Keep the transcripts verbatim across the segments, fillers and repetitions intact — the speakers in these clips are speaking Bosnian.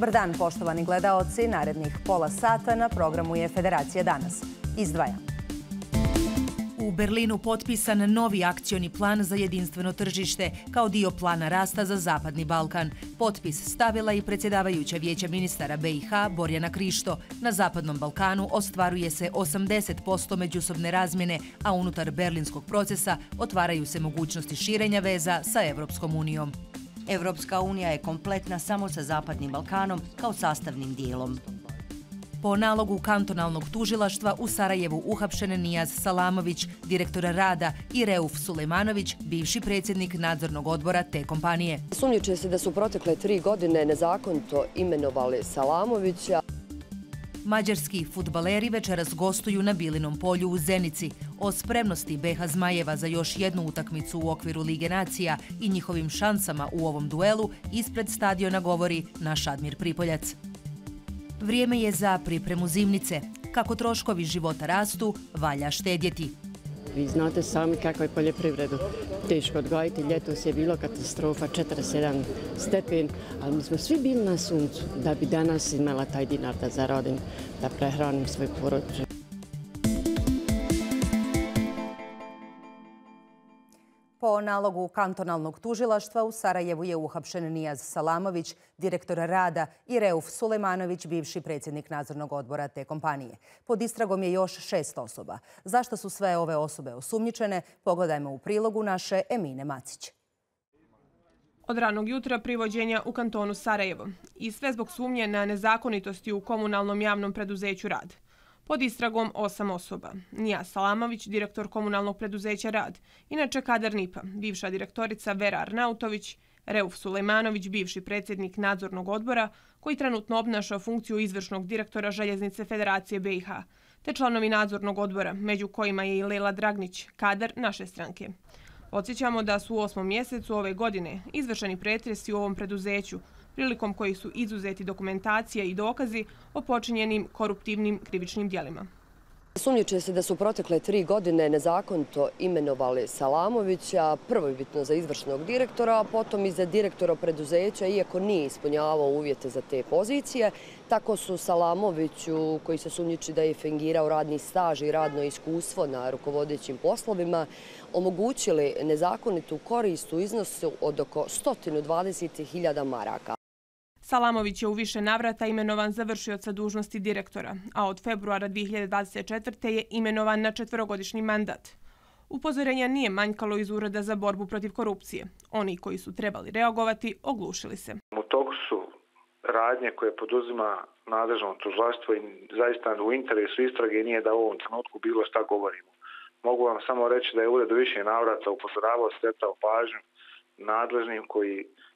Dobar dan, poštovani gledaoci. Narednih pola sata na programu je Federacija danas. Izdvaja. U Berlinu potpisan novi akcioni plan za jedinstveno tržište kao dio plana rasta za Zapadni Balkan. Potpis stavila i predsjedavajuća Vijeća ministara B i H Borjana Krišto. Na Zapadnom Balkanu ostvaruje se osamdeset posto međusobne razmjene, a unutar berlinskog procesa otvaraju se mogućnosti širenja veza sa Evropskom unijom. Evropska unija je kompletna samo sa Zapadnim Balkanom kao sastavnim dijelom. Po nalogu kantonalnog tužilaštva u Sarajevu uhapšen Nijaz Salamović, direktor rada, i Reuf Sulejmanović, bivši predsjednik nadzornog odbora te kompanije. Sumnjiče se da su protekle tri godine nezakonito imenovali Salamovića. Mađarski fudbaleri večeras gostuju na Bilinom polju u Zenici. O spremnosti B H Zmajeva za još jednu utakmicu u okviru Lige nacija i njihovim šansama u ovom duelu ispred stadiona govori naš Admir Pripoljac. Vrijeme je za pripremu zimnice. Kako troškovi života rastu, valja štedjeti. Vi znate sami kako je poljoprivredu teško odgojiti. Ljetos je bilo katastrofa, četrdeset jedan stepen, ali mi smo svi bili na suncu da bi danas imala taj dinar da zaradim, da prehranim svoj porodicu. Po nalogu kantonalnog tužilaštva u Sarajevu je uhapšen Nijaz Salamović, direktor rada, i Reuf Sulejmanović, bivši predsjednik nadzornog odbora te kompanije. Pod istragom je još šest osoba. Zašto su sve ove osobe osumnjičene? Pogledajmo u prilogu naše Emine Macić. Od ranog jutra privođenja u kantonu Sarajevo. I sve zbog sumnje na nezakonitosti u komunalnom javnom preduzeću Rad. Pod istragom osam osoba. Nijaz Salamović, direktor komunalnog preduzeća Rad, inače kadar N I P a, bivša direktorica Vera Arnautović, Reuf Sulejmanović, bivši predsjednik nadzornog odbora, koji trenutno obnaša funkciju izvršnog direktora Željeznice Federacije B i H, te članovi nadzornog odbora, među kojima je i Lela Dragnić, kadar naše stranke. Podsjećamo da su u osmom mjesecu ove godine izvršeni pretresi u ovom preduzeću, prilikom kojih su izuzeti dokumentacija i dokazi o počinjenim koruptivnim krivičnim djelima. Sumnjiče se da su protekle tri godine nezakonito imenovali Salamovića, prvobitno za izvršnog direktora, a potom i za direktora preduzeća, iako nije ispunjavao uvjete za te pozicije. Tako su Salamoviću, koji se sumnjiči da je fingirao radni staž i radno iskustvo na rukovodećim poslovima, omogućili nezakonitu korist u iznosu od oko sto dvadeset hiljada maraka. Salamović je u više navrata imenovan za vršioca dužnosti direktora, a od februara dvije hiljade dvadeset četvrte. je imenovan na četverogodišnji mandat. Upozorenja nije manjkalo iz Ureda za borbu protiv korupcije. Oni koji su trebali reagovati oglušili se. U toku su radnje koje poduzima nadležno tužilaštvo i zaista u interesu istrage nije da u ovom trenutku bilo šta govorimo. Mogu vam samo reći da je ured u više navrata upozoravao, skretao pažnju nadležnim koji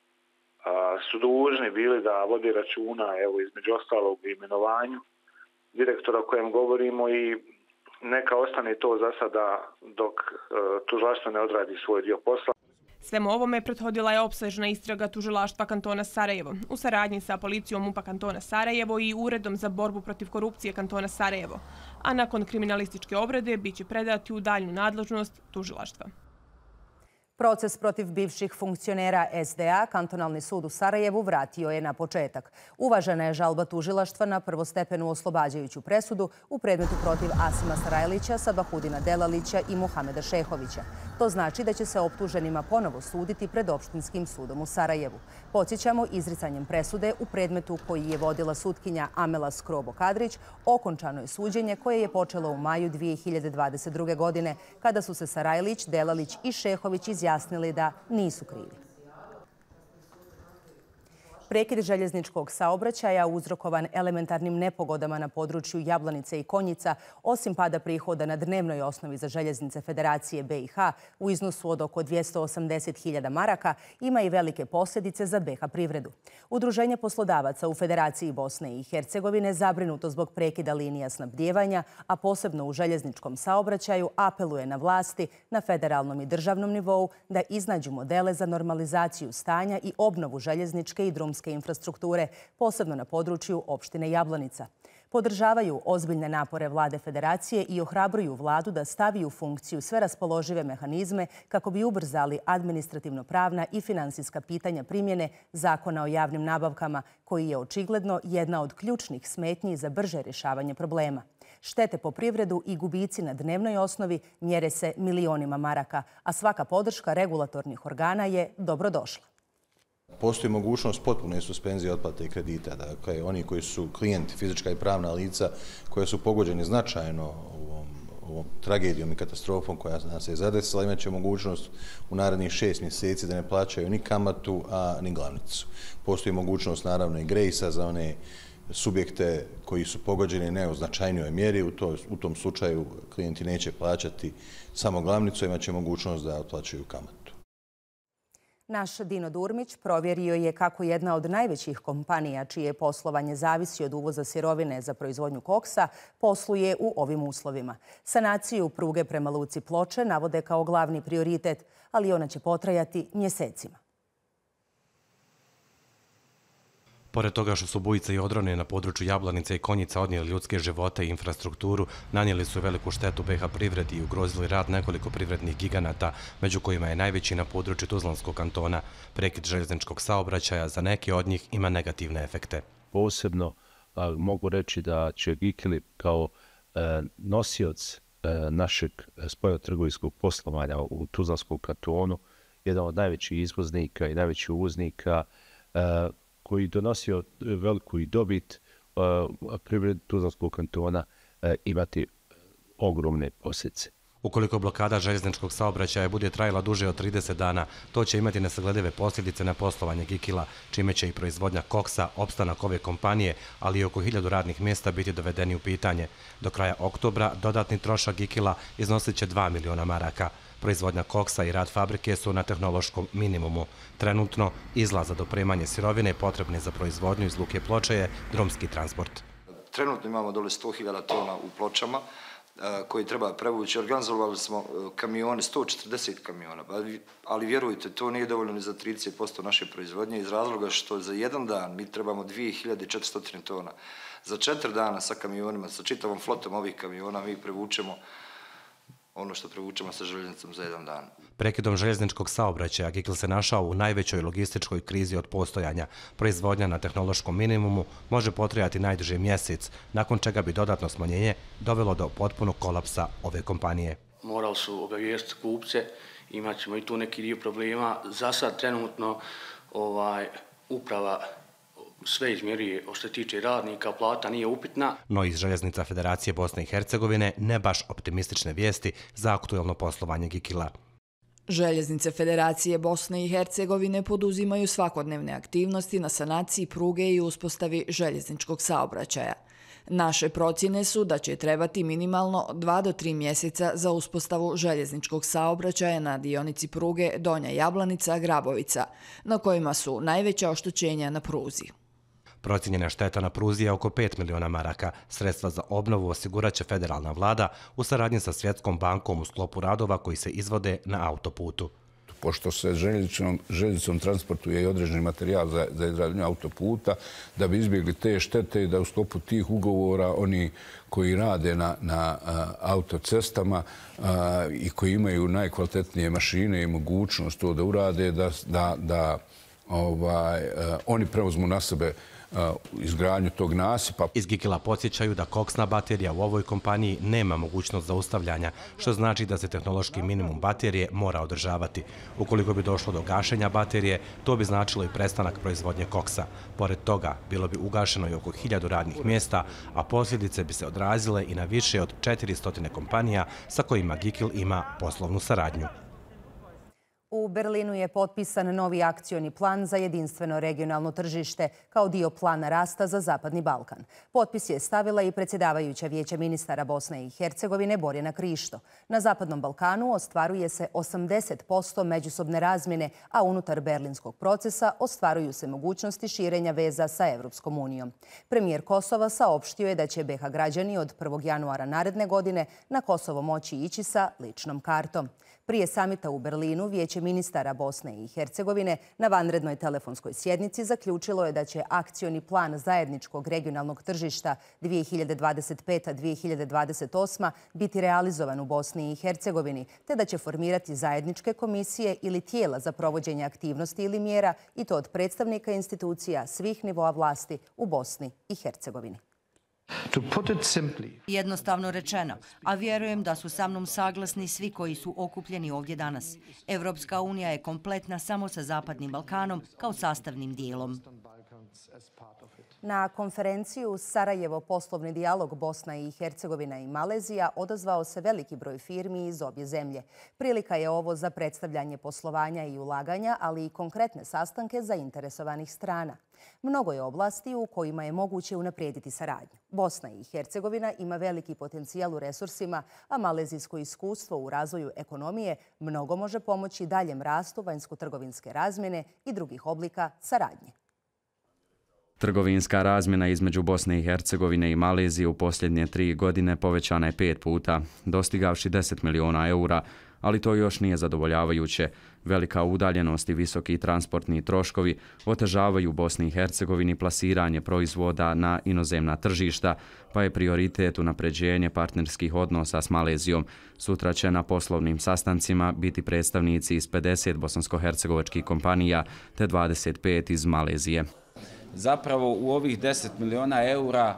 su dužni bili da vodi računa, evo, između ostalog u imenovanju direktora o kojem govorimo, i neka ostane to za sada dok tužilaštvo ne odradi svoj dio posla. Svemu ovome prethodila je opsežna istraga tužilaštva kantona Sarajevo u saradnji sa policijom M U P a kantona Sarajevo i Uredom za borbu protiv korupcije kantona Sarajevo, a nakon kriminalističke obrade bit će predati u daljnju nadležnost tužilaštva. Proces protiv bivših funkcionera S D A kantonalni sud u Sarajevu vratio je na početak. Uvažena je žalba tužilaštva na prvostepenu oslobađajuću presudu u predmetu protiv Asima Sarajlića, Sabahudina Delalića i Muhameda Šehovića. To znači da će se optuženima ponovo suditi pred opštinskim sudom u Sarajevu. Podsjećamo, izricanjem presude u predmetu koji je vodila sutkinja Amela Skrobo-Kadrić okončano je suđenje koje je počelo u maju dvije hiljade dvadeset druge. godine kada su se Sarajlić, Delalić i Šehović izjavili jasnili da nisu krivi. Prekid željezničkog saobraćaja uzrokovan elementarnim nepogodama na području Jablanice i Konjica, osim pada prihoda na dnevnoj osnovi za željeznice Federacije B i H u iznosu od oko dvjesto osamdeset hiljada maraka, ima i velike posljedice za B H privredu. Udruženje poslodavaca u Federaciji Bosne i Hercegovine zabrinuto zbog prekida linija snabdijevanja, a posebno u željezničkom saobraćaju, apeluje na vlasti na federalnom i državnom nivou da iznađu modele za normalizaciju stanja i obnovu željezničke i drumske infrastrukture, posebno na području opštine Jablanica. podržavaju ozbiljne napore vlade Federacije i ohrabruju vladu da stavi u funkciju sve raspoložive mehanizme kako bi ubrzali administrativno-pravna i finansijska pitanja primjene Zakona o javnim nabavkama, koji je očigledno jedna od ključnih smetnji za brže rješavanje problema. Štete po privredu i gubici na dnevnoj osnovi mjere se milionima maraka, a svaka podrška regulatornih organa je dobrodošla. Postoji mogućnost potpune suspenzije otplate kredita. Dakle, oni koji su klijenti, fizička i pravna lica, koje su pogođeni značajno ovom, ovom tragedijom i katastrofom koja nas je zadesila, imat će mogućnost u narednih šest mjeseci da ne plaćaju ni kamatu, a ni glavnicu. Postoji mogućnost naravno i grejsa za one subjekte koji su pogođeni ne u značajnijoj mjeri. U, to, u tom slučaju klijenti neće plaćati samo glavnicu, imat će mogućnost da otplaćuju kamatu. Naš Dino Durmić provjerio je kako jedna od najvećih kompanija čije poslovanje zavisi od uvoza sirovine za proizvodnju koksa posluje u ovim uslovima. Sanaciju pruge prema luci Ploče navode kao glavni prioritet, ali ona će potrajati mjesecima. Pored toga što su bujice i odrone na području Jablanice i Konjica odnijeli ljudske živote i infrastrukturu, nanijeli su veliku štetu B H privredi i ugrozili rad nekoliko privrednih giganata, među kojima je najveći na području Tuzlanskog kantona. Prekid željezničkog saobraćaja za neke od njih ima negativne efekte. Posebno a, mogu reći da će Gikili kao e, nosioc e, našeg spoljnotrgovinskog poslovanja u Tuzlanskom kantonu, jedan od najvećih izvoznika i najvećih uvoznika, e, koji donosio veliku i dobit uh, privredi Tuzlanskog kantona, uh, imati ogromne posljedice. Ukoliko blokada željezničkog saobraćaja bude trajala duže od trideset dana, to će imati nesagledive posljedice na poslovanje Gikila, čime će i proizvodnja koksa, opstanak ove kompanije, ali i oko hiljadu radnih mjesta biti dovedeni u pitanje. Do kraja oktobra dodatni trošak Gikila iznosit će dva miliona maraka. Proizvodnja koksa i rad fabrike su na tehnološkom minimumu. Trenutno izlaz za dopremanje sirovine potrebne za proizvodnju iz luke Ploče je drumski transport. Trenutno imamo dole sto hiljada tona u Pločama koji treba prevući. Organizovali smo kamione, sto četrdeset kamiona, ali vjerujte, to nije dovoljno ni za trideset posto naše proizvodnje iz razloga što za jedan dan mi trebamo dvije hiljade četiristo tona. Za četiri dana sa kamionima, sa čitavom flotom ovih kamiona mi prevučemo ono što prevučemo sa željeznicom za jedan dan. Prekidom željezničkog saobraćaja Gikl se našao u najvećoj logističkoj krizi od postojanja. Proizvodnja na tehnološkom minimumu može potrajati najduže mjesec, nakon čega bi dodatno smanjenje dovelo do potpunog kolapsa ove kompanije. Morali su obavijestiti kupce, imat ćemo i tu neki dio problema. Za sad trenutno ovaj, uprava sve izmjeruje što se tiče radnika, plata nije upitna. No iz Željeznica Federacije Bosne i Hercegovine ne baš optimistične vijesti za aktuelno poslovanje Gikila. Željeznice Federacije Bosne i Hercegovine poduzimaju svakodnevne aktivnosti na sanaciji pruge i uspostavi željezničkog saobraćaja. Naše procjene su da će trebati minimalno dva do tri mjeseca za uspostavu željezničkog saobraćaja na dionici pruge Donja Jablanica-Grabovica, na kojima su najveća oštećenja na pruzi. Procijenjena šteta na pruzi je oko pet miliona maraka. Sredstva za obnovu osiguraće federalna vlada u saradnji sa Svjetskom bankom u sklopu radova koji se izvode na autoputu. Pošto se željeznicom, željeznicom transportuje i određeni materijal za, za izgradnju autoputa, da bi izbjegli te štete i da u sklopu tih ugovora oni koji rade na, na a, autocestama a, i koji imaju najkvalitetnije mašine i mogućnost to da urade, da, da, da ovaj, a, oni preuzmu na sebe izgradnju tog nasipa. Iz Gikila podsjećaju da koksna baterija u ovoj kompaniji nema mogućnost zaustavljanja, što znači da se tehnološki minimum baterije mora održavati. Ukoliko bi došlo do gašenja baterije, to bi značilo i prestanak proizvodnje koksa. Pored toga, bilo bi ugašeno i oko hiljadu radnih mjesta, a posljedice bi se odrazile i na više od četiristo kompanija sa kojima Gikil ima poslovnu saradnju. U Berlinu je potpisan novi akcioni plan za jedinstveno regionalno tržište kao dio plana rasta za Zapadni Balkan. Potpis je stavila i predsjedavajuća Vijeća ministara Bosne i Hercegovine Borjana Krišto. Na Zapadnom Balkanu ostvaruje se osamdeset posto međusobne razmjene, a unutar berlinskog procesa ostvaruju se mogućnosti širenja veza sa Evropskom unijom. Premijer Kosova saopštio je da će B H građani od prvog januara naredne godine na Kosovo moći ići sa ličnom kartom. Prije samita u Berlinu, Vijeće ministara Bosne i Hercegovine na vanrednoj telefonskoj sjednici zaključilo je da će akcioni plan zajedničkog regionalnog tržišta dvije hiljade dvadeset peta do dvije hiljade dvadeset osma biti realizovan u Bosni i Hercegovini, te da će formirati zajedničke komisije ili tijela za provođenje aktivnosti ili mjera, i to od predstavnika institucija svih nivoa vlasti u Bosni i Hercegovini. Jednostavno rečeno, a vjerujem da su sa mnom saglasni svi koji su okupljeni ovdje danas. Evropska unija je kompletna samo sa Zapadnim Balkanom kao sastavnim dijelom. Na konferenciju Sarajevo poslovni dijalog Bosna i Hercegovina i Malezija odazvao se veliki broj firmi iz obje zemlje. Prilika je ovo za predstavljanje poslovanja i ulaganja, ali i konkretne sastanke zainteresovanih strana. Mnogo je oblasti u kojima je moguće unaprijediti saradnju. Bosna i Hercegovina ima veliki potencijal u resursima, a malezijsko iskustvo u razvoju ekonomije mnogo može pomoći daljem rastu vanjsko-trgovinske razmjene i drugih oblika saradnje. Trgovinska razmjena između Bosne i Hercegovine i Malezije u posljednje tri godine povećana je pet puta, dostigavši deset miliona eura, ali to još nije zadovoljavajuće. Velika udaljenost i visoki transportni troškovi otežavaju Bosni i Hercegovini plasiranje proizvoda na inozemna tržišta, pa je prioritet unapređenje partnerskih odnosa s Malezijom. Sutra će na poslovnim sastancima biti predstavnici iz pedeset bosansko-hercegovačkih kompanija te dvadeset pet iz Malezije. Zapravo u ovih deset miliona eura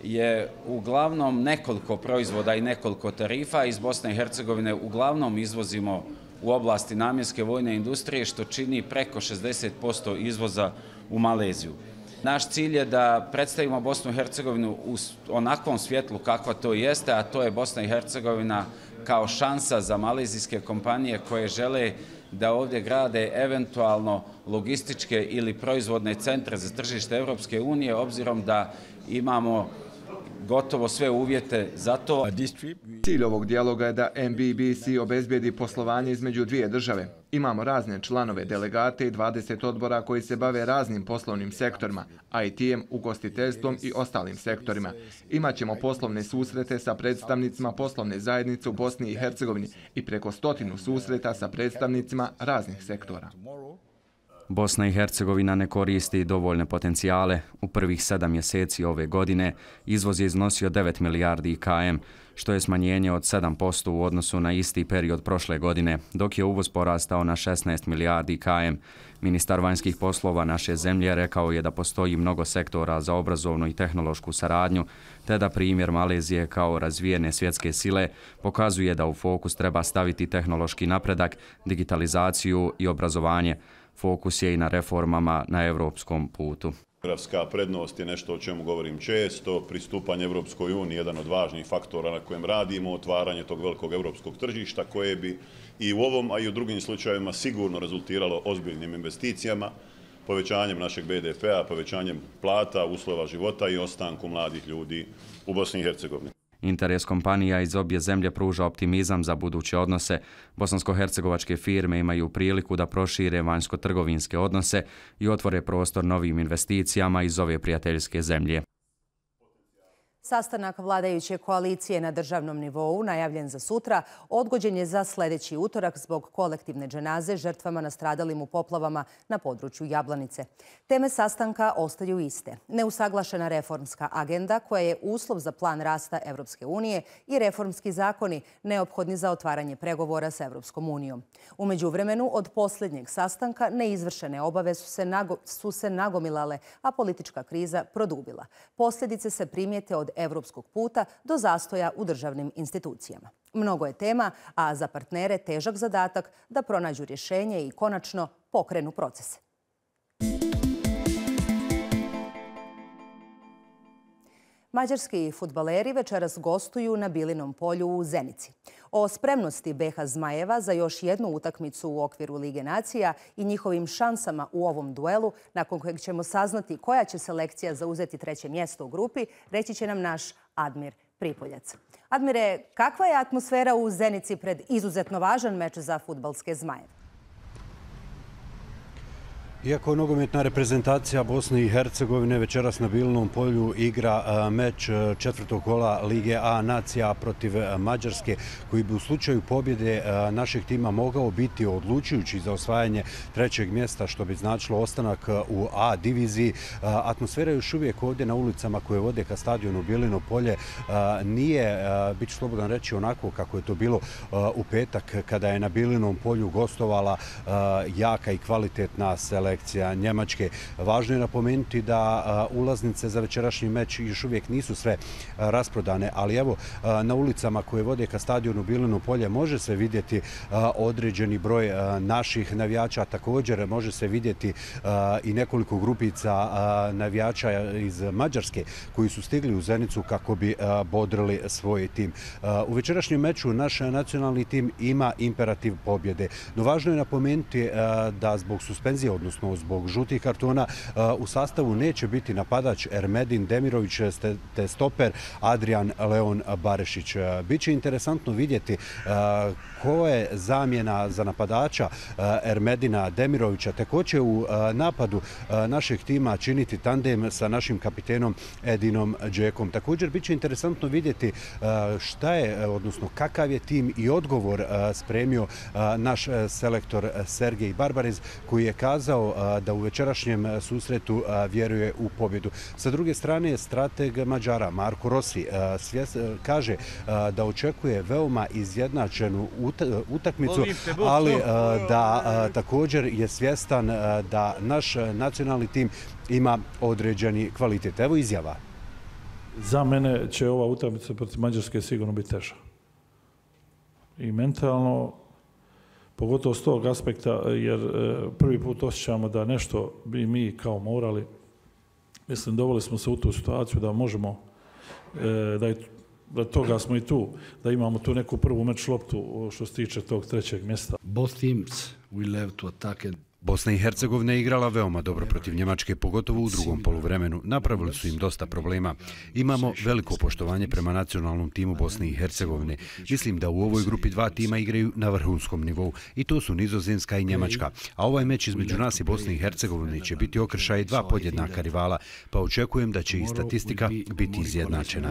je uglavnom nekoliko proizvoda i nekoliko tarifa. Iz Bosne i Hercegovine uglavnom izvozimo u oblasti namjenske vojne industrije, što čini preko šezdeset posto izvoza u Maleziju. Naš cilj je da predstavimo Bosnu i Hercegovinu u onakvom svjetlu kakva to jeste, a to je Bosna i Hercegovina kao šansa za malezijske kompanije koje žele da ovdje grade eventualno logističke ili proizvodne centre za tržište Evropske unije, obzirom da imamo gotovo sve uvjete za to. Cilj ovog dijaloga je da M B B C obezbijedi poslovanje između dvije države. Imamo razne članove, delegate i dvadeset odbora koji se bave raznim poslovnim sektorima, I T-em, ugostiteljstvom i ostalim sektorima. Imaćemo poslovne susrete sa predstavnicima poslovne zajednice u Bosni i Hercegovini i preko stotinu susreta sa predstavnicima raznih sektora. Bosna i Hercegovina ne koristi dovoljne potencijale. U prvih sedam mjeseci ove godine izvoz je iznosio devet milijardi km, što je smanjenje od sedam posto u odnosu na isti period prošle godine, dok je uvoz porastao na šesnaest milijardi km. Ministar vanjskih poslova naše zemlje rekao je da postoji mnogo sektora za obrazovnu i tehnološku saradnju, te da primjer Malezije kao razvijene svjetske sile pokazuje da u fokus treba staviti tehnološki napredak, digitalizaciju i obrazovanje. Fokus je i na reformama na evropskom putu. Geografska prednost je nešto o čemu govorim često. Pristupanje Evropskoj uniji je jedan od važnih faktora na kojem radimo, otvaranje tog velikog evropskog tržišta koje bi i u ovom, a i u drugim slučajevima sigurno rezultiralo ozbiljnim investicijama, povećanjem našeg B D P-a, povećanjem plata, uslova života i ostanku mladih ljudi u Bosni i Hercegovini. Interes kompanija iz obje zemlje pruža optimizam za buduće odnose. Bosansko-hercegovačke firme imaju priliku da prošire vanjsko-trgovinske odnose i otvore prostor novim investicijama iz ove prijateljske zemlje. Sastanak vladajuće koalicije na državnom nivou, najavljen za sutra, odgođen je za sljedeći utorak zbog kolektivne dženaze žrtvama nastradalim u poplavama na području Jablanice. Teme sastanka ostaju iste. Neusaglašena reformska agenda koja je uslov za plan rasta Evropske unije i reformski zakoni neophodni za otvaranje pregovora s Evropskom unijom. U međuvremenu, od posljednjeg sastanka neizvršene obave su se, nago, su se nagomilale, a politička kriza produbila. Posljedice se primijete od evropskog puta do zastoja u državnim institucijama. Mnogo je tema, a za partnere težak zadatak da pronađu rješenje i konačno pokrenu procese. Mađarski fudbaleri večeras gostuju na Bilinom polju u Zenici. O spremnosti B H Zmajeva za još jednu utakmicu u okviru Lige nacija i njihovim šansama u ovom duelu, nakon kojeg ćemo saznati koja će selekcija zauzeti treće mjesto u grupi, reći će nam naš Admir Pripoljac. Admire, kakva je atmosfera u Zenici pred izuzetno važan meč za fudbalske Zmajeve? Iako nogometna reprezentacija Bosne i Hercegovine večeras na Bilinom polju igra meč četvrtog kola Lige A nacija protiv Mađarske, koji bi u slučaju pobjede našeg tima mogao biti odlučujući za osvajanje trećeg mjesta, što bi značilo ostanak u A diviziji. Atmosfera još uvijek ovdje na ulicama koje vode ka stadionu Bilino polje nije, bit ću slobodan reći, onako kako je to bilo u petak kada je na Bilinom polju gostovala jaka i kvalitetna selekcija Njemačke. Važno je napomenuti da ulaznice za večerašnji meč još uvijek nisu sve rasprodane, ali evo na ulicama koje vode ka stadionu Bilino polje može se vidjeti određeni broj naših navijača, također može se vidjeti i nekoliko grupica navijača iz Mađarske koji su stigli u Zenicu kako bi bodrili svoj tim. U večerašnjem meču naš nacionalni tim ima imperativ pobjede, no važno je napomenuti da zbog suspenzije, odnosno zbog žutih kartona, u sastavu neće biti napadač Ermedin Demirović te stoper Adrian Leon Barešić. Biće interesantno vidjeti ko je zamjena za napadača Ermedina Demirovića, te ko će u napadu našeg tima činiti tandem sa našim kapitenom Edinom Džekom. Također biće interesantno vidjeti šta je, odnosno kakav je tim i odgovor spremio naš selektor Sergej Barbarez, koji je kazao da u večerašnjem susretu vjeruje u pobjedu. Sa druge strane, strateg Mađara Marko Rossi kaže da očekuje veoma izjednačenu utakmicu, ali da također je svjestan da naš nacionalni tim ima određeni kvalitet. Evo izjava. Za mene će ova utakmica protiv Mađarske sigurno biti teža. I mentalno, pogotovo s tog aspekta, jer prvi put osjećamo da nešto bi mi kao morali. Mislim, doveli smo se u tu situaciju da možemo, da, je, da toga smo i tu, da imamo tu neku prvu meč loptu što se tiče tog trećeg mjesta. Both teams will have to attack and Bosna i Hercegovina je igrala veoma dobro protiv Njemačke, pogotovo u drugom poluvremenu. Napravili su im dosta problema. Imamo veliko poštovanje prema nacionalnom timu Bosne i Hercegovine. Mislim da u ovoj grupi dva tima igraju na vrhunskom nivou i to su Nizozemska i Njemačka. A ovaj meč između nas i Bosne i Hercegovine će biti okršaj dva podjednaka rivala, pa očekujem da će i statistika biti izjednačena.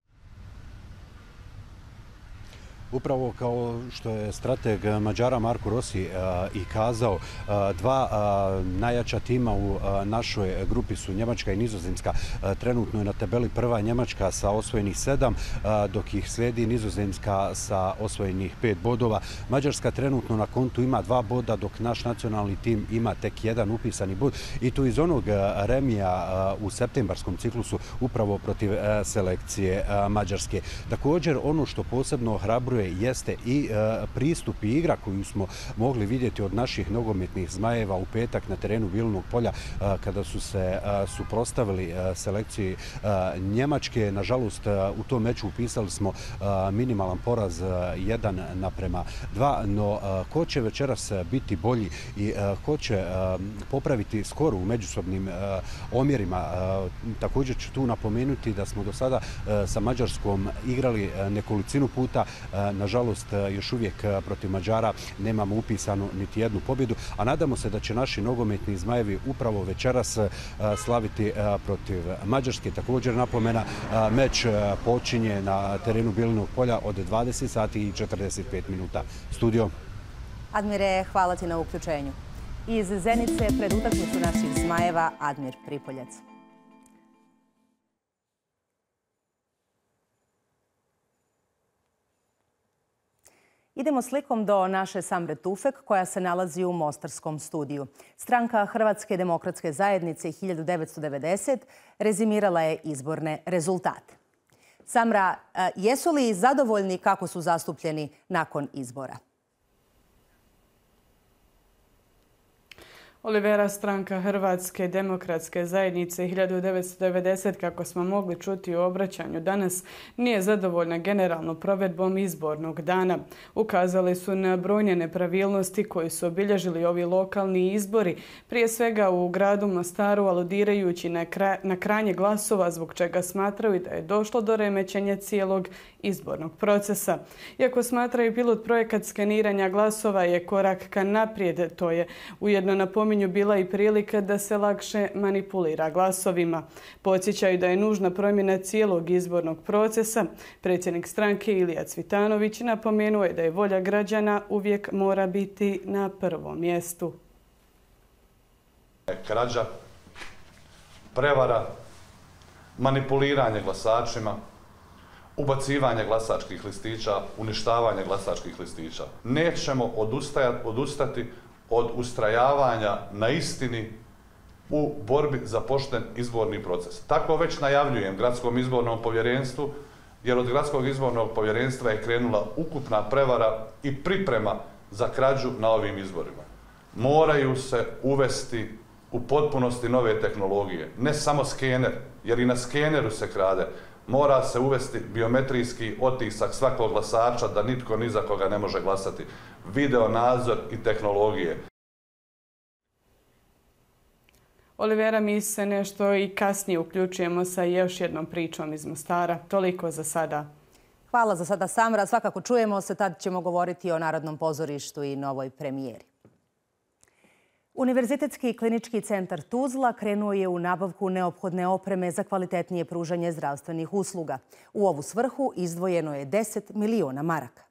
Upravo kao što je strateg Mađara Marko Rossi i kazao, dva najjača tima u našoj grupi su Njemačka i Nizozemska. Trenutno je na tabeli prva Njemačka sa osvojenih sedam, dok ih slijedi Nizozemska sa osvojenih pet bodova. Mađarska trenutno na kontu ima dva boda, dok naš nacionalni tim ima tek jedan upisani bod, i to iz onog remija u septembarskom ciklusu upravo protiv selekcije Mađarske. Također, ono što posebno ohrabruje jeste i pristup i igra koju smo mogli vidjeti od naših nogometnih zmajeva u petak na terenu Bilinog polja kada su se suprotstavili selekciji Njemačke. Nažalost, u tom meču upisali smo minimalan poraz jedan naprema dva, no ko će večeras biti bolji i ko će popraviti skor u međusobnim omjerima. Također ću tu napomenuti da smo do sada sa Mađarskom igrali nekolicinu puta. Nažalost, još uvijek protiv Mađara nemamo upisanu niti jednu pobjedu, a nadamo se da će naši nogometni zmajevi upravo večeras slaviti protiv Mađarske. Također napomena, meč počinje na terenu Bilinog polja od dvadeset sati i četrdeset pet minuta. Studio. Admire, hvala ti na uključenju. Iz Zenice pred utakmicu naših zmajeva Admir Pripoljac. Idemo slikom do naše Samre Tufek, koja se nalazi u mostarskom studiju. Stranka Hrvatske demokratske zajednice hiljadu devetsto devedeset rezimirala je izborne rezultate. Samra, jesu li zadovoljni kako su zastupljeni nakon izbora? Olivera, stranka Hrvatske demokratske zajednice hiljadu devetsto devedeset, kako smo mogli čuti u obraćanju danas, nije zadovoljna generalno provedbom izbornog dana. Ukazali su na brojne nepravilnosti koje su obilježili ovi lokalni izbori, prije svega u gradu Mostaru, aludirajući na, kra na krajnje glasova, zbog čega smatraju da je došlo do remećenja cijelog izbornog procesa. Iako smatraju pilot projekat skeniranja glasova je korak ka naprijed, to je ujedno napominju bila i prilika da se lakše manipulira glasovima. Podsjećaju da je nužna promjena cijelog izbornog procesa. Predsjednik stranke Ilija Cvitanović napomenuo je da je volja građana uvijek mora biti na prvom mjestu. Krađa, prevara, manipuliranje glasačima, ubacivanje glasačkih listića, uništavanje glasačkih listića. Nećemo odustati od ustrajavanja na istini u borbi za pošten izborni proces. Tako već najavljujem Gradskom izbornom povjerenstvu, jer od Gradskog izbornog povjerenstva je krenula ukupna prevara i priprema za krađu na ovim izborima. Moraju se uvesti u potpunosti nove tehnologije, ne samo skener, jer i na skeneru se krade. Mora se uvesti biometrijski otisak svakog glasača da nitko ni za koga ne može glasati. Video nadzor i tehnologije. Olivera, mi se nešto i kasnije uključujemo sa još jednom pričom iz Mostara. Toliko za sada. Hvala za sada, Samra. Svakako čujemo se, tad ćemo govoriti o Narodnom pozorištu i novoj premijeri. Univerzitetski klinički centar Tuzla krenuo je u nabavku neophodne opreme za kvalitetnije pružanje zdravstvenih usluga. U ovu svrhu izdvojeno je deset miliona maraka.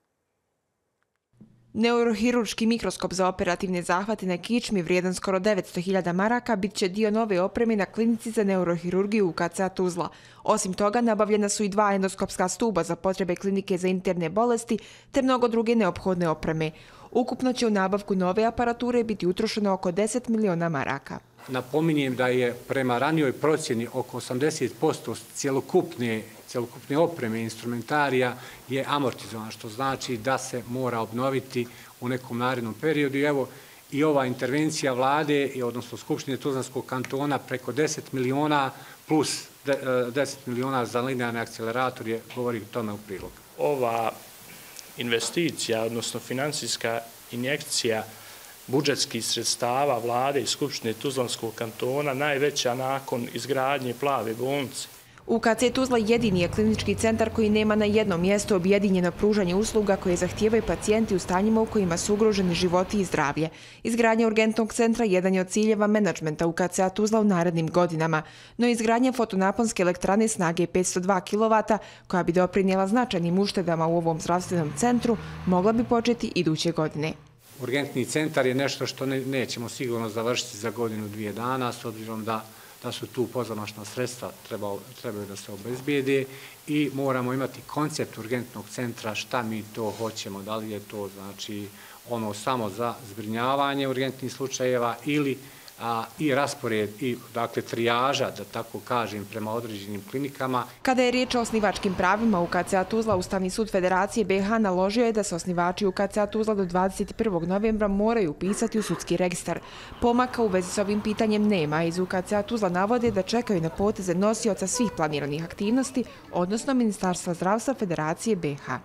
Neurohirurški mikroskop za operativne zahvate na kičmi vrijedan skoro devetsto hiljada maraka bit će dio nove opreme na klinici za neurohirurgiju u K C A Tuzla. Osim toga, nabavljena su i dva endoskopska stuba za potrebe klinike za interne bolesti te mnogo druge neophodne opreme. Ukupno će u nabavku nove aparature biti utrošeno oko deset miliona maraka. Napominjem da je prema ranijoj procjeni oko osamdeset posto cjelokupne, cjelokupne opreme i instrumentarija je amortizovano, što znači da se mora obnoviti u nekom narednom periodu. I evo, i ova intervencija vlade, odnosno Skupštine Tuzlanskog kantona, preko deset miliona plus deset miliona za linearni akcelerator je govori tome u prilog. Ova investicija, odnosno finansijska injekcija budžetskih sredstava vlade i Skupštine Tuzlanskog kantona najveća nakon izgradnje Plave bolnice. U K C Tuzla jedini je klinički centar koji nema na jednom mjestu objedinjeno pružanje usluga koje zahtijevaju pacijenti u stanjima u kojima su ugroženi životi i zdravlje. Izgradnja urgentnog centra jedan je od ciljeva menadžmenta u K C A Tuzla u narednim godinama, no izgradnja fotonaponske elektrane snage petsto dva kilovata, koja bi doprinijela značajnim uštedama u ovom zdravstvenom centru, mogla bi početi iduće godine. Urgentni centar je nešto što nećemo sigurno završiti za godinu, dvije dana, s obzirom da da su tu pozamašna sredstva trebaju da se obezbijede i moramo imati koncept urgentnog centra, šta mi to hoćemo, da li je to znači ono samo za zbrinjavanje urgentnih slučajeva ili a, i raspored i dakle trijaža, da tako kažem, prema određenim klinikama. Kada je riječ o osnivačkim pravima u K C A Tuzla, Ustavni sud Federacije B H naložio je da se osnivači u K C A Tuzla do dvadeset prvog novembra moraju upisati u sudski registar. Pomaka u vezi s ovim pitanjem nema. Iz U K C A Tuzla navode da čekaju na poteze nosioca svih planiranih aktivnosti, odnosno Ministarstva zdravstva Federacije B H.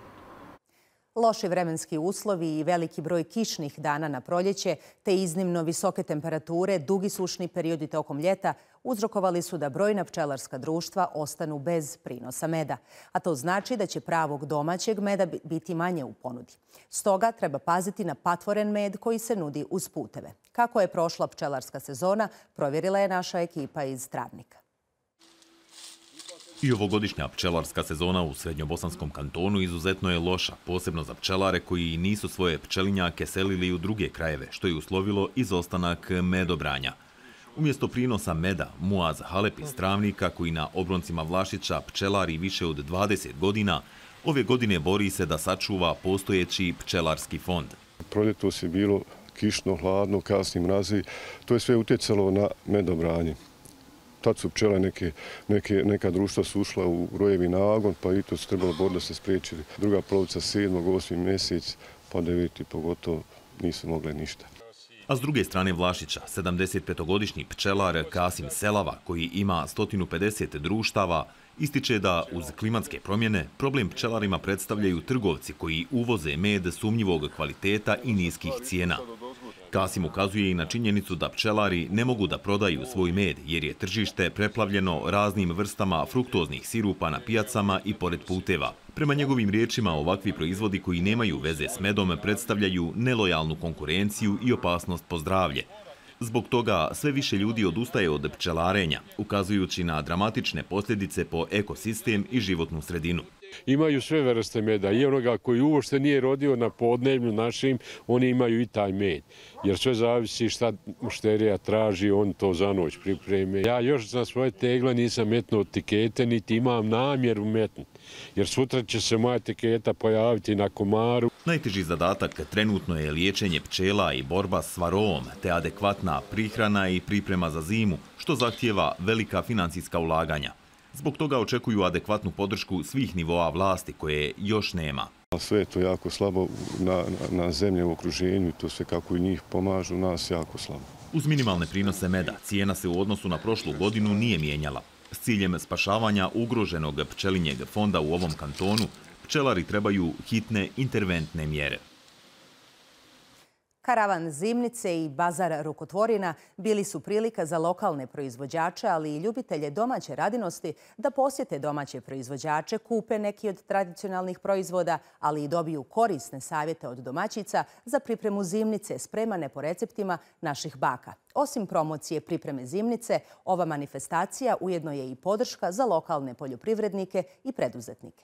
Loši vremenski uslovi i veliki broj kišnih dana na proljeće te iznimno visoke temperature, dugi sušni periodi tokom ljeta uzrokovali su da brojna pčelarska društva ostanu bez prinosa meda. A to znači da će pravog domaćeg meda biti manje u ponudi. Stoga treba paziti na patvoren med koji se nudi uz puteve. Kako je prošla pčelarska sezona, provjerila je naša ekipa iz Travnika. I ovogodišnja pčelarska sezona u Srednjobosanskom kantonu izuzetno je loša, posebno za pčelare koji nisu svoje pčelinjake selili u druge krajeve, što je uslovilo izostanak medobranja. Umjesto prinosa meda, Muaz Halep iz Travnika, koji na obroncima Vlašića pčelari više od dvadeset godina, ove godine bori se da sačuva postojeći pčelarski fond. Proljetos je bilo kišno, hladno, kasni mrazi, to je sve utjecalo na medobranje. Tad su pčele neke, neke, neka društva su ušla u rojevi nagon, pa i to su trebalo boriti da se spriječili. Druga polovica sedmog, osmi mjesec, pa deveti pogotovo nisu mogle ništa. A s druge strane Vlašića, sedamdesetpetogodišnji pčelar Kasim Selava, koji ima sto pedeset društava, ističe da uz klimatske promjene problem pčelarima predstavljaju trgovci koji uvoze med sumnjivog kvaliteta i niskih cijena. Kasim ukazuje i na činjenicu da pčelari ne mogu da prodaju svoj med jer je tržište preplavljeno raznim vrstama fruktoznih sirupa na pijacama i pored puteva. Prema njegovim riječima, ovakvi proizvodi koji nemaju veze s medom predstavljaju nelojalnu konkurenciju i opasnost po zdravlje. Zbog toga sve više ljudi odustaje od pčelarenja, ukazujući na dramatične posljedice po ekosistem i životnu sredinu. Imaju sve vrste meda, i onoga koji uopšte nije rodio na podneblju našim, oni imaju i taj med. Jer sve zavisi šta mušterija traži, on to za noć pripreme. Ja još za svoje tegle nisam metnuo etikete, niti imam namjeru metnuti. Jer sutra će se moja etiketa pojaviti na komaru. Najteži zadatak trenutno je liječenje pčela i borba s varoom, te adekvatna prihrana i priprema za zimu, što zahtijeva velika financijska ulaganja. Zbog toga očekuju adekvatnu podršku svih nivoa vlasti koje još nema. Sve je to jako slabo na, na, na zemlje u okruženju, to sve kako i njih pomažu, nas jako slabo. Uz minimalne prinose meda, cijena se u odnosu na prošlu godinu nije mijenjala. S ciljem spašavanja ugroženog pčelinjeg fonda u ovom kantonu, pčelari trebaju hitne interventne mjere. Karavan zimnice i bazar rukotvorina bili su prilika za lokalne proizvođače, ali i ljubitelje domaće radinosti da posjete domaće proizvođače, kupe neki od tradicionalnih proizvoda, ali i dobiju korisne savjete od domaćica za pripremu zimnice spremane po receptima naših baka. Osim promocije pripreme zimnice, ova manifestacija ujedno je i podrška za lokalne poljoprivrednike i preduzetnike.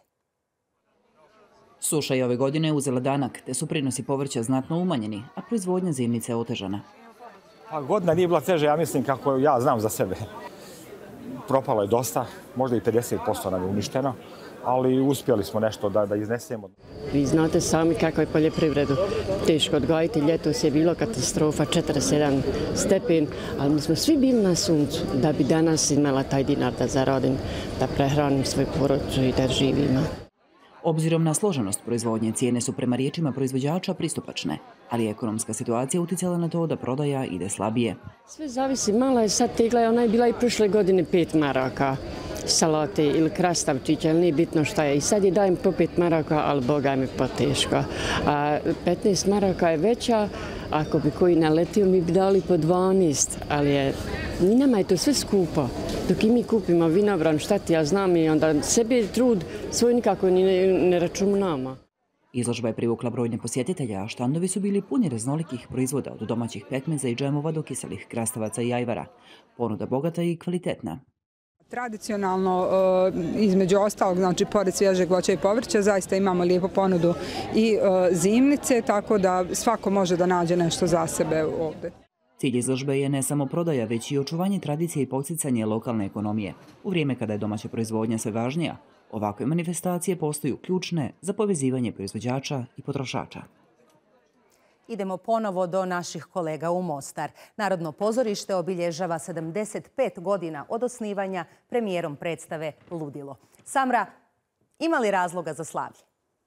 Suša je ove godine uzela danak, te su prinosi povrća znatno umanjeni, a proizvodnja zimnice otežana. A godina nije bila teže, ja mislim kako ja znam za sebe. Propalo je dosta, možda i pedeset posto nam je uništeno, ali uspjeli smo nešto da, da iznesemo. Vi znate sami kako je poljoprivredu teško odgojiti. Ljetos je bilo katastrofa, četrdeset jedan stepen, ali mi smo svi bili na suncu da bi danas imala taj dinar da zaradim, da prehranim svoju porodicu i da živimo. Obzirom na složenost proizvodnje, cijene su prema riječima proizvođača pristupačne, ali ekonomska situacija uticala na to da prodaja ide slabije. Sve zavisi, mala je sad tegla, ona je bila i prošle godine pet maraka salate ili krastavčića, ali nije bitno šta je. I sad je dajem po pet maraka, ali boga mi poteško. A petnaest maraka je veća, ako bi koji naletio mi bi dali po dvanaest, ali je, nama je to sve skupo. Dok i mi kupimo vinogran, šta ti ja znam, i onda sebi trud svoj nikako ne, ne računamo. Izložba je privukla brojne posjetitelja, a štandovi su bili puni raznolikih proizvoda od domaćih pekmeza i džemova do kiselih krastavaca i ajvara. Ponuda bogata i kvalitetna. Tradicionalno, između ostalog, znači pored svježeg voća i povrća, zaista imamo lijepu ponudu i zimnice, tako da svako može da nađe nešto za sebe ovdje. Cilj izložbe je ne samo prodaja, već i očuvanje tradicije i podsticanje lokalne ekonomije. U vrijeme kada je domaća proizvodnja sve važnija, ovakve manifestacije postaju ključne za povezivanje proizvođača i potrošača. Idemo ponovo do naših kolega u Mostar. Narodno pozorište obilježava sedamdeset pet godina od osnivanja premijerom predstave Ludilo. Samra, ima li razloga za slavlje?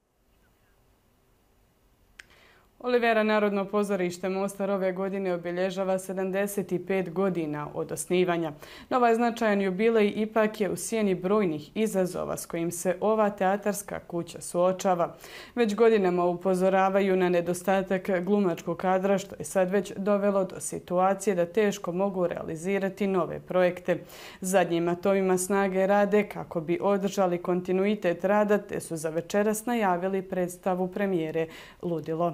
Olivera, Narodno pozorište Mostar ove godine obilježava sedamdeset pet godina od osnivanja. Nova je značajan jubilej ipak je u sjeni brojnih izazova s kojim se ova teatarska kuća suočava. Već godinama upozoravaju na nedostatak glumačkog kadra, što je sad već dovelo do situacije da teško mogu realizirati nove projekte. Zadnjim atomima snage rade kako bi održali kontinuitet rada, te su za večeras najavili predstavu premijere Ludilo.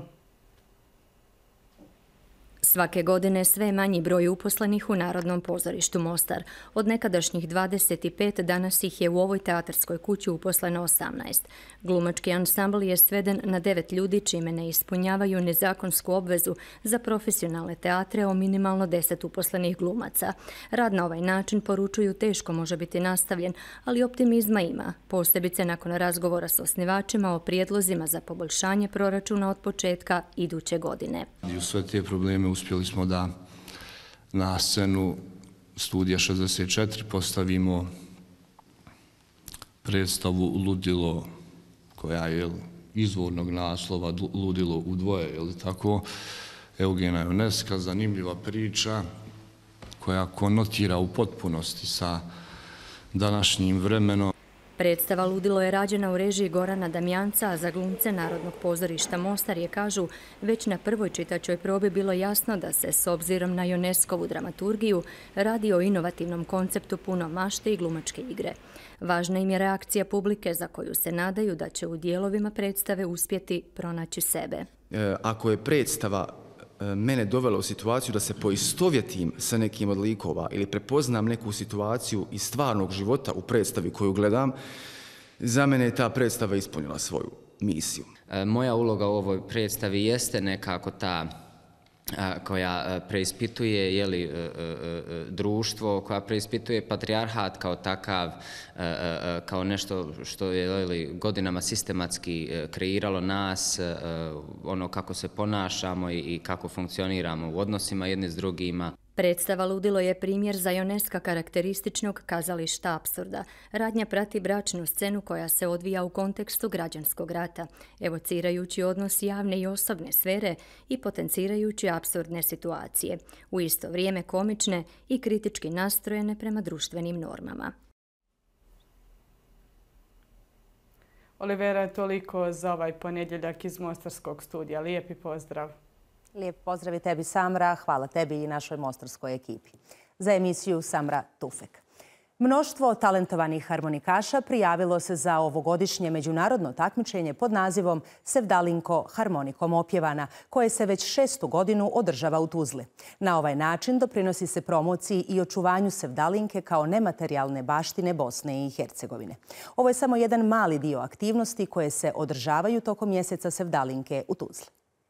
Svake godine sve manji broj uposlenih u Narodnom pozorištu Mostar. Od nekadašnjih dvadeset pet danas ih je u ovoj teatarskoj kući uposleno osamnaest. Glumački ansambl je sveden na devet ljudi, čime ne ispunjavaju nezakonsku obvezu za profesionalne teatre o minimalno deset uposlenih glumaca. Rad na ovaj način, poručuju, teško može biti nastavljen, ali optimizma ima, posebice nakon razgovora s osnivačima o prijedlozima za poboljšanje proračuna od početka iduće godine. I u sve te probleme uspjeli smo da na scenu Studija šezdeset četiri postavimo predstavu Ludilo, koja je izvornog naslova Ludilo u dvoje, je li tako? Eugena Ionesca, zanimljiva priča koja konotira u potpunosti sa današnjim vremenom. Predstava Ludilo je rađena u režiji Gorana Damjanca, a za glumce Narodnog pozorišta Mostar je, kažu, već na prvoj čitačoj probi bilo jasno da se, s obzirom na Ionescovu dramaturgiju, radi o inovativnom konceptu puno mašte i glumačke igre. Važna im je reakcija publike za koju se nadaju da će u dijelovima predstave uspjeti pronaći sebe. Ako je predstava mene dovela u situaciju da se poistovjetim sa nekim od likova ili prepoznam neku situaciju iz stvarnog života u predstavi koju gledam, za mene je ta predstava ispunila svoju misiju. Moja uloga u ovoj predstavi jeste nekako ta koja preispituje jeli, društvo, koja preispituje patrijarhat kao takav, kao nešto što je jeli, godinama sistematski kreiralo nas, ono kako se ponašamo i kako funkcioniramo u odnosima jedni s drugima. Predstava Ludilo je primjer za Ionesca karakterističnog kazališta apsurda. Radnja prati bračnu scenu koja se odvija u kontekstu građanskog rata, evocirajući odnos javne i osobne sfere i potencirajući apsurdne situacije, u isto vrijeme komične i kritički nastrojene prema društvenim normama. Olivera, je toliko za ovaj ponedjeljak iz Mostarskog studija. Lijepi pozdrav. Lijep pozdrav i tebi, Samra. Hvala tebi i našoj mostarskoj ekipi. Za emisiju Samra Tufek. Mnoštvo talentovanih harmonikaša prijavilo se za ovogodišnje međunarodno takmičenje pod nazivom Sevdalinko harmonikom opjevana, koje se već šestu godinu održava u Tuzli. Na ovaj način doprinosi se promociji i očuvanju sevdalinke kao nematerijalne baštine Bosne i Hercegovine. Ovo je samo jedan mali dio aktivnosti koje se održavaju tokom mjeseca sevdalinke u Tuzli.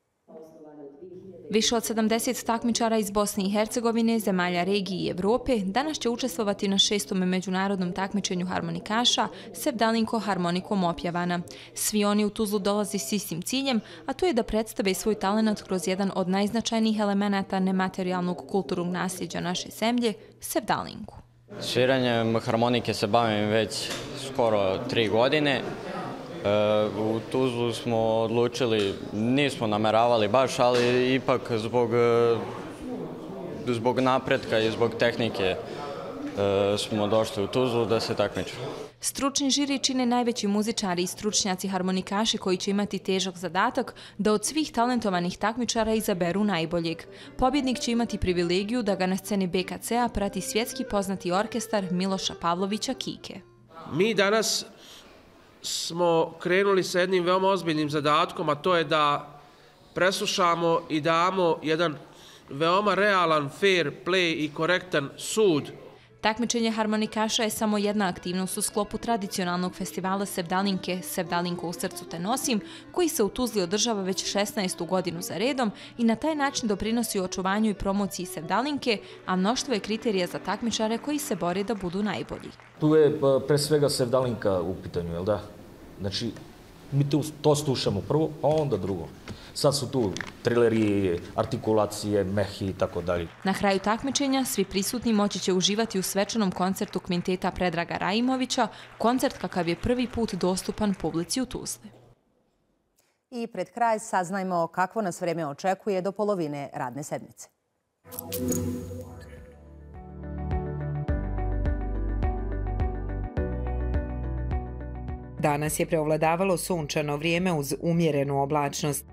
Više od sedamdeset takmičara iz Bosne i Hercegovine, zemalja regije i Evrope danas će učestvovati na šestom međunarodnom takmičenju harmonikaša Sevdalinko harmonikom opjevana. Svi oni u Tuzlu dolazi s istim ciljem, a to je da predstave svoj talenat kroz jedan od najznačajnijih elemenata nematerijalnog kulturnog nasljeđa naše zemlje, Sevdalinku. Sviranjem harmonike se bavim već skoro tri godine. U Tuzlu smo odlučili, nismo nameravali baš, ali ipak zbog, zbog napretka i zbog tehnike smo došli u Tuzlu da se takmičimo. Stručni žiri čine najveći muzičari i stručnjaci harmonikaši koji će imati težak zadatak da od svih talentovanih takmičara izaberu najboljeg. Pobjednik će imati privilegiju da ga na sceni B K C-a prati svjetski poznati orkestar Miloša Pavlovića Kike. Mi danas smo krenuli sa jednim veoma ozbiljnim zadatkom, a to je da preslušamo i damo jedan veoma realan, fair play i korektan sud. Takmičenje harmonikaša je samo jedna aktivnost u sklopu tradicionalnog festivala Sevdalinke, Sevdalinko u srcu te nosim, koji se u Tuzli održava već šesnaestu godinu za redom i na taj način doprinosi očuvanju i promociji Sevdalinke, a mnoštvo je kriterija za takmičare koji se bore da budu najbolji. Tu je pre svega Sevdalinka u pitanju, jel da? Znači, mi to slušamo prvo, a onda drugo. Sad su tu trileri, artikulacije, mehi i tako dalje. Na kraju takmičenja svi prisutni moći će uživati u svečanom koncertu kvinteta Predraga Raimovića, koncert kakav je prvi put dostupan publici u Tuzli. I pred kraj saznajmo kakvo nas vreme očekuje do polovine radne sedmice. Danas je preovladavalo sunčano vrijeme uz umjerenu oblačnost.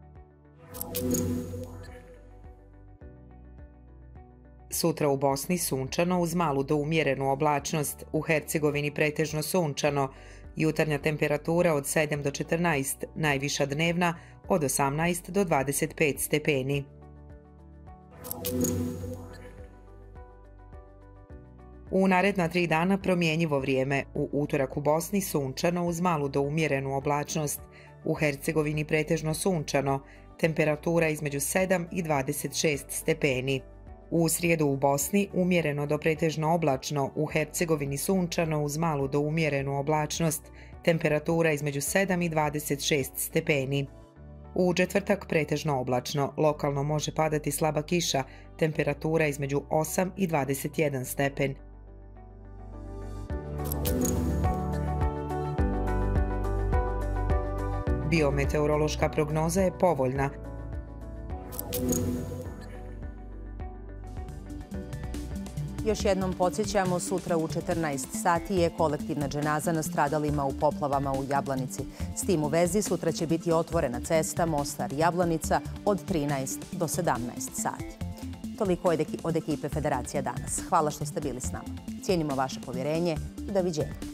Sutra u Bosni sunčano uz malu do umjerenu oblačnost, u Hercegovini pretežno sunčano, jutarnja temperatura od sedam do četrnaest, najviša dnevna od osamnaest do dvadeset pet stepeni. U naredna tri dana promjenjivo vrijeme, u utorak u Bosni sunčano uz malu do umjerenu oblačnost, u Hercegovini pretežno sunčano, temperatura između sedam i dvadeset šest stepeni. U srijedu u Bosni umjereno do pretežno oblačno, u Hercegovini sunčano uz malu do umjerenu oblačnost, temperatura između sedam i dvadeset šest stepeni. U četvrtak pretežno oblačno, lokalno može padati slaba kiša, temperatura između osam i dvadeset jedan stepen. Biometeorološka prognoza je povoljna. Još jednom podsjećamo, sutra u četrnaest sati je kolektivna dženaza nastradalima u poplavama u Jablanici. S tim u vezi sutra će biti otvorena cesta Mostar-Jablanica od trinaest do sedamnaest sati. Toliko od ekipe Federacija danas. Hvala što ste bili s nama. Cijenimo vaše povjerenje i doviđenja.